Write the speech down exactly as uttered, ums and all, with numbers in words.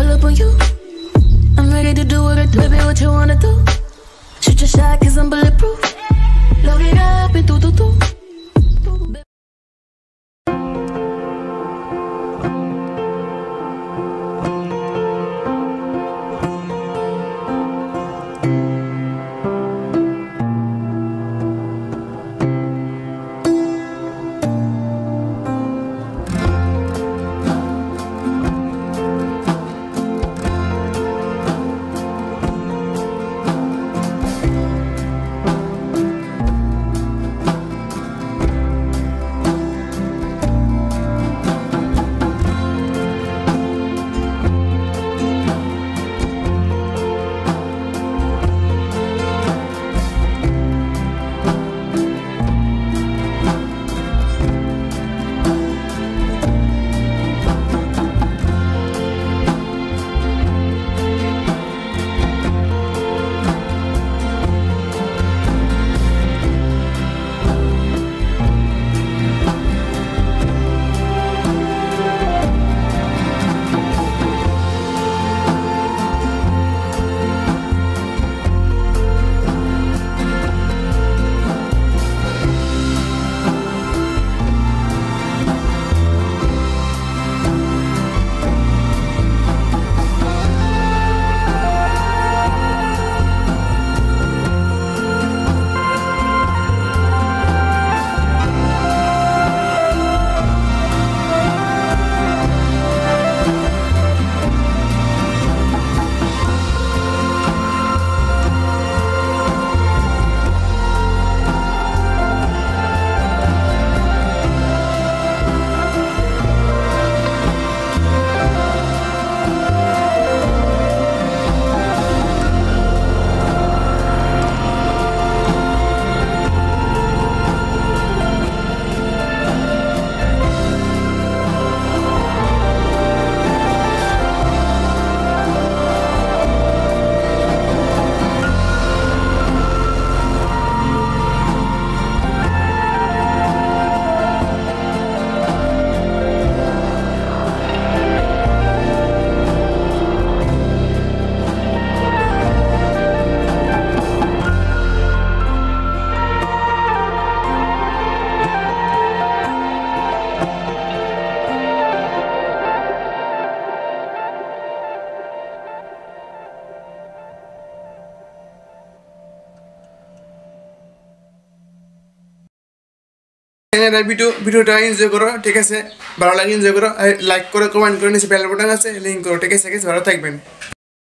pull up on you. I'm ready to do what I do, baby, what you wanna do? Shoot your shot, cause I'm bulletproof. Load it up and do, do, do. Video ভিডিওটা enjoy করো ঠিক আছে ভালো লাগে এনজয় করো লাইক করো কমেন্ট করে নিচে বেল বাটন আছে লিংক করো ঠিক আছে ভালো থাকবেন